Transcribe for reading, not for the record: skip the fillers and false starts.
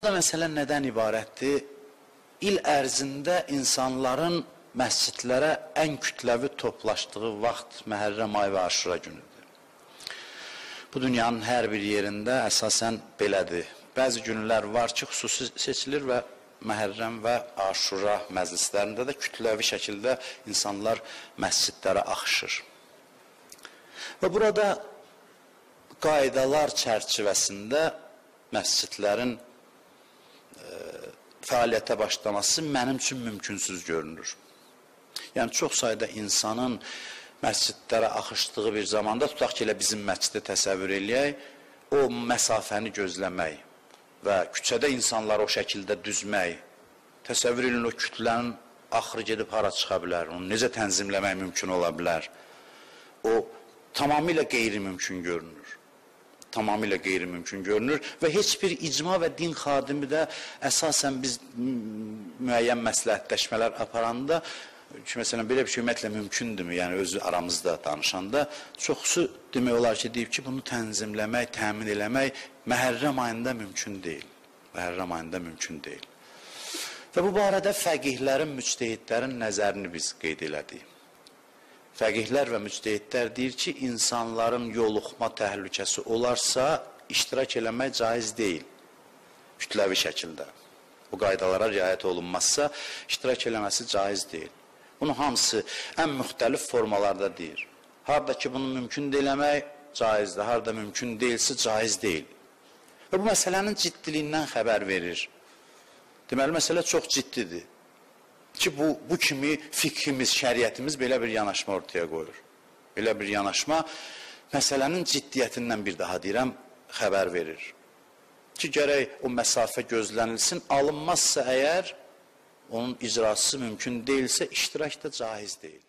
burada məsələ nədən ibarətdir? İl ərzində insanların məscidlərə ən kütləvi toplaşdığı vaxt Məhərrəm ayı və Aşura günüdür. Bu dünyanın hər bir yerində əsasən belədir. Bəzi günlər var ki, xüsusi seçilir və Məhərrəm və Aşura məclislərində də kütləvi şəkildə insanlar məscidlərə axışır. Və burada qaydalar çərçivəsində məscidlərin fəaliyyətə başlaması mənim üçün mümkünsüz görünür. Yəni, çox sayda insanın məscidlərə axışdığı bir zamanda, tutaq ki, elə bizim məscidi təsəvvür eləyək, o məsafəni gözləmək və küçədə insanları o şəkildə düzmək, təsəvvür edin, o kütlənin axırı gedib hara çıxa bilər, onu necə tənzimləmək mümkün ola bilər, o tamamilə qeyri-mümkün görünür. Tamamilə qeyri-mümkün görünür və heç bir icma və din xadimi də əsasən biz müəyyən məsləhətləşmələr aparanda ki, məsələn, belə bir şey ümumiyyətlə mümkündürmü? Yəni, özü aramızda danışanda çoxsu demək olar ki, deyib ki, bunu tənzimləmək, təmin eləmək Məhərrəm ayında mümkün deyil. Məhərrəm ayında mümkün deyil. Və bu barədə fəqihlərin, müctehidlərin nəzərini biz qeyd elədik. Fəqihlər və müctehidlər deyir ki, insanların yoluxma təhlükəsi olarsa, iştirak eləmək caiz deyil, kütləvi şəkildə. Bu qaydalara riayət olunmazsa, iştirak eləməsi caiz deyil. Bunu hamısı ən müxtəlif formalarda deyir. Harada ki, bunu mümkün eləmək caizdir, harada mümkün deyilsə, caiz deyil. Və bu məsələnin ciddiliyindən xəbər verir. Deməli, məsələ çox ciddidir. Ki, bu kimi fikrimiz, şəriətimiz belə bir yanaşma ortaya qoyur. Belə bir yanaşma məsələnin ciddiyyətindən bir daha deyirəm, xəbər verir. Ki, gərək o məsafə gözlənilsin, alınmazsa əgər onun icrası mümkün deyilsə, iştirak da caiz deyil.